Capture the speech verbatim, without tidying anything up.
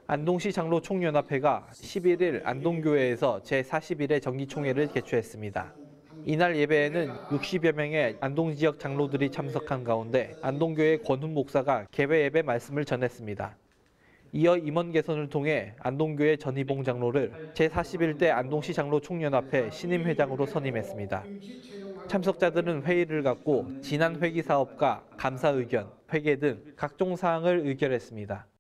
안동시 장로 총연합회가 십일 일 안동교회에서 제사십일 회 정기총회를 개최했습니다. 이날 예배에는 육십여 명의 안동 지역 장로들이 참석한 가운데 안동교회 권훈 목사가 개회 예배 말씀을 전했습니다. 이어 임원 개선을 통해 안동교회 전희봉 장로를 제사십일 대 안동시 장로 총연합회 신임회장으로 선임했습니다. 참석자들은 회의를 갖고 지난 회기 사업과 감사 의견, 회계 등 각종 사항을 의결했습니다.